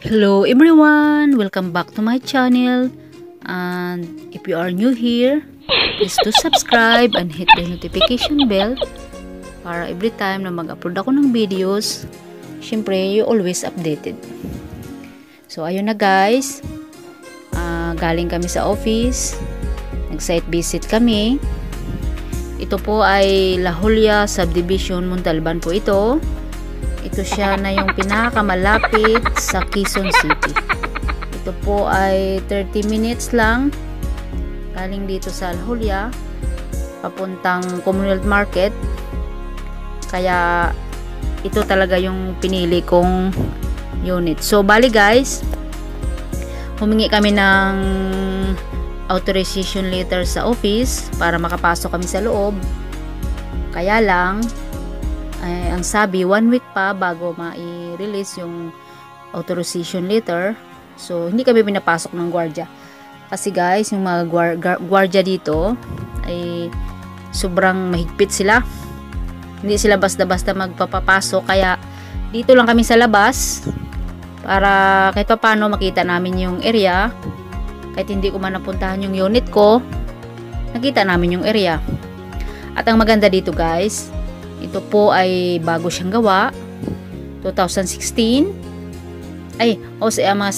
Hello everyone! Welcome back to my channel, and if you are new here, please to subscribe and hit the notification bell para every time na mag-upload ako ng videos, syempre you always updated. So ayun na guys, galing kami sa office, nag-site visit kami. Ito po ay La Jolla Subdivision, Montalban po ito. Ito siya na yung pinakamalapit sa Quezon City. Ito po ay 30 minutes lang galing dito sa La Jolla papuntang Commonwealth Market. Kaya ito talaga yung pinili kong unit. So bali guys, humingi kami ng authorization letter sa office para makapasok kami sa loob. Kaya lang ang sabi 1 week pa bago ma-release yung authorization letter. So hindi kami pinapasok ng gwardiya kasi guys, yung mga gwardiya dito ay sobrang mahigpit sila. Hindi sila basta-basta magpapapasok, kaya dito lang kami sa labas para kahit pa paano makita namin yung area. Kahit hindi ko man napuntahan yung unit ko, nakita namin yung area. At ang maganda dito guys, ito po ay bago siyang gawa, 2016 ay mga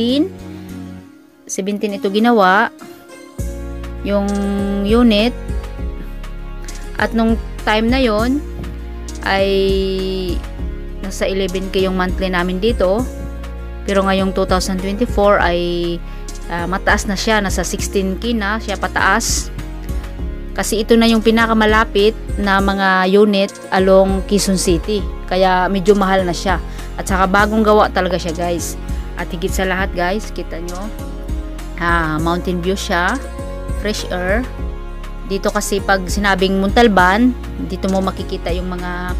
17 ito ginawa yung unit. At nung time na yon ay nasa 11K yung monthly namin dito, pero ngayong 2024 ay mataas na siya, nasa 16K na siya pataas. Kasi ito na yung pinakamalapit na mga unit along Quezon City. Kaya medyo mahal na siya. At saka bagong gawa talaga siya guys. At higit sa lahat guys, kita nyo, mountain view siya, fresh air. Dito kasi pag sinabing Montalban, dito mo makikita yung mga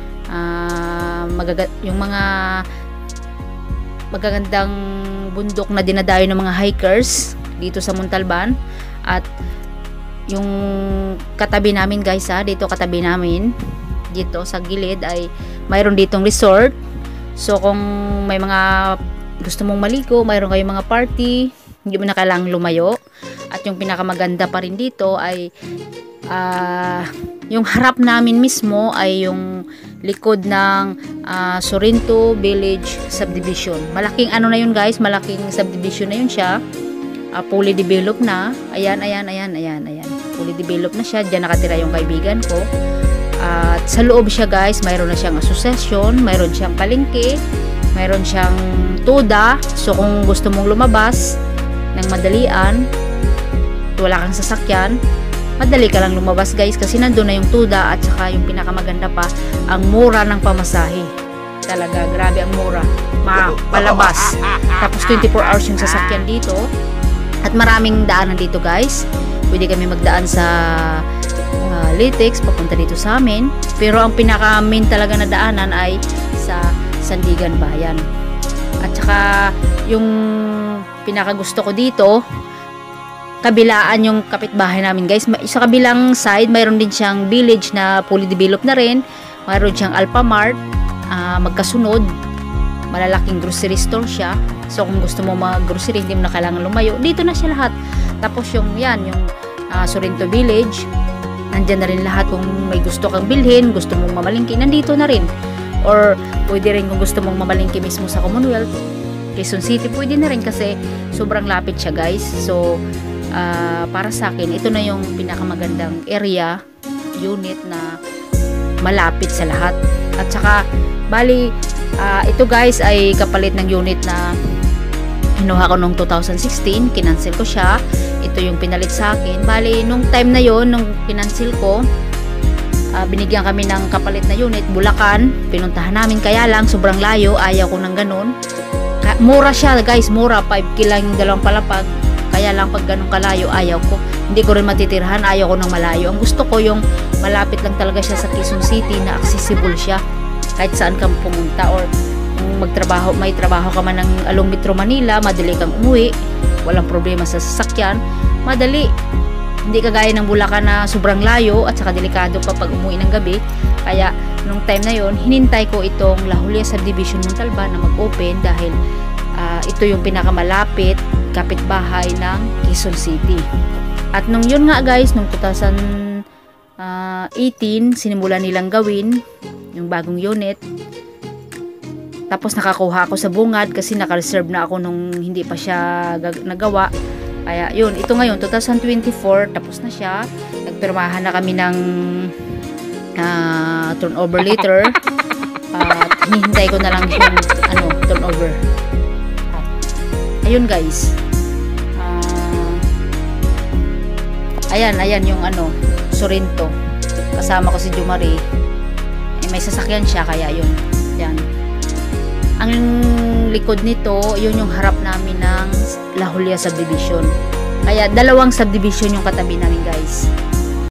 magagandang bundok na dinadayo ng mga hikers dito sa Montalban. At yung katabi namin guys, dito katabi namin, dito sa gilid ay mayroon ditong resort. So kung may mga gusto mong maligo, mayroon kayong mga party, hindi mo na kailangang lumayo. At yung pinakamaganda pa rin dito ay yung harap namin mismo ay yung likod ng Sorrento Village Subdivision. Malaking ano na yun guys, malaking subdivision na yun siya. Fully developed na. Ayan. Fully developed na siya. Diyan nakatira yung kaibigan ko. At sa loob siya guys, mayroon na siyang asosasyon, mayroon siyang palengke, mayroon siyang tuda. So kung gusto mong lumabas ng madalian, wala kang sasakyan, madali ka lang lumabas guys, kasi nandun na yung tuda. At saka yung pinakamaganda pa, ang mura ng pamasahe. Talaga, grabe ang mura. Palabas. Tapos 24 hours yung sasakyan dito. At maraming daanan dito guys. Pwede kami magdaan sa Litex papunta dito sa amin. Pero ang pinaka main talaga na daanan ay sa Sandigan Bayan. At saka yung pinaka gusto ko dito, kabilaan yung kapitbahay namin guys. Sa kabilang side, mayroon din siyang village na fully developed na rin. Mayroon siyang Alphamart, magkasunod. Malalaking grocery store siya. So kung gusto mo mag-grocery, hindi mo na kailangan lumayo. Dito na siya lahat. Tapos yung Sorrento Village, nandyan na rin lahat. Kung may gusto kang bilhin, gusto mong mamalingki, nandito na rin. Or pwede rin kung gusto mong mamalingki mismo sa Commonwealth, Quezon City, pwede na rin kasi sobrang lapit siya guys. So para sa akin, ito na yung pinakamagandang area, unit na malapit sa lahat. At saka bali, ito guys ay kapalit ng unit na kinuha ko nung 2016, kinancel ko siya. Ito yung pinalit sa akin. Bali, nung time na yon, nung kinancel ko, binigyan kami ng kapalit na unit, Bulacan. Pinuntahan namin, kaya lang sobrang layo, ayaw ko ng ganun. Mura siya guys, mura, 5 lang yung dalawang palapag. Kaya lang pag ganun kalayo, ayaw ko. Hindi ko rin matitirhan, ayaw ko ng malayo. Ang gusto ko yung malapit lang talaga siya sa Quezon City, na accessible siya kahit saan kang pumunta. Or magtrabaho, may trabaho ka man ng along Metro Manila, madali kang umuwi, walang problema sa sasakyan, madali. Hindi kagaya ng Bulacan na sobrang layo at saka delikado pa pag umuwi ng gabi. Kaya nung time na yon, hinintay ko itong La Jolla Subdivision Montalban na mag-open dahil ito yung pinakamalapit kapitbahay ng Quezon City. At nung yun nga guys, nung 2018, sinimulan nilang gawin yung bagong unit. Tapos nakakuha ako sa bungad kasi naka-reserve na ako nung hindi pa siya nagawa. Kaya yun, ito ngayon 2024, tapos na siya. Nagpirmahan na kami ng turnover letter. Hinihintay ko na lang yung turnover. Ayun guys. Ayan yung Sorento. Kasama ko si Jumari. May sasakyan siya, kaya yun. Yan. Ang likod nito, yun yung harap namin ng La Julia subdivision. Kaya dalawang subdivision yung katabi namin guys.